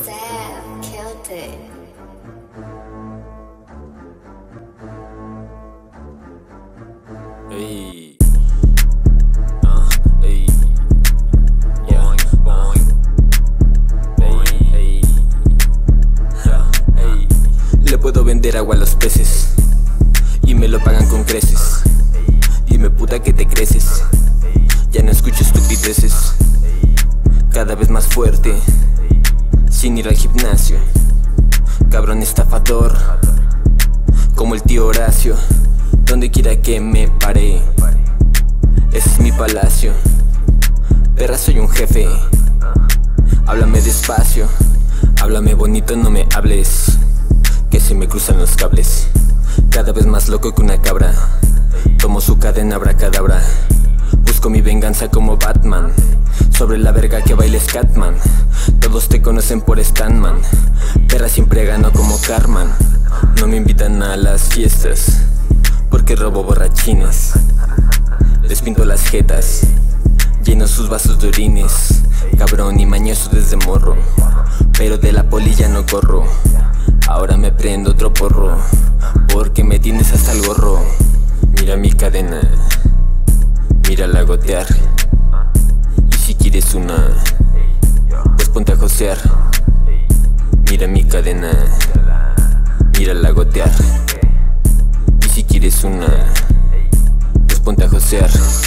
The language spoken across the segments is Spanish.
Sam killed it. Ey. Ey. Yeah. Boing. Ey. Ey. Yeah. Ey. Le puedo vender agua a los peces y me lo pagan con creces. Dime puta que te creces, ya no escucho estupideces. Cada vez más fuerte, sin ir al gimnasio. Cabrón estafador, como el tío Horacio. Donde quiera que me pare, ese es mi palacio. Perra, soy un jefe. Háblame despacio, háblame bonito, no me hables, que se me cruzan los cables. Cada vez más loco que una cabra. Tomo su cadena abracadabra. Busco mi venganza como Batman. Sobre la verga que baila Scatman. Todos te conocen por Stanman. Perra, siempre gano como Carman. No me invitan a las fiestas porque robo borrachines. Les pinto las jetas, lleno sus vasos de orines. Cabrón y mañoso desde morro, pero de la polilla no corro. Ahora me prendo otro porro, porque me tienes hasta el gorro. Mira mi cadena, mírala gotear. Y si quieres una, pues ponte a josear. Mira mi cadena, mírala gotear. Y si quieres una, pues ponte a josear.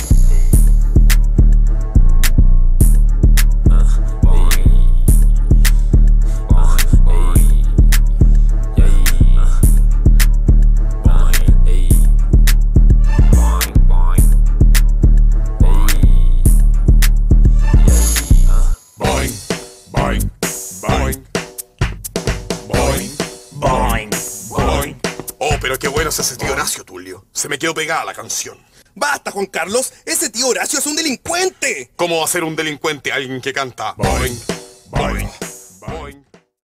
Oh, pero qué bueno es ese tío Horacio, Tulio. Se me quedó pegada la canción. ¡Basta, Juan Carlos! ¡Ese tío Horacio es un delincuente! ¿Cómo va a ser un delincuente alguien que canta boing, boing?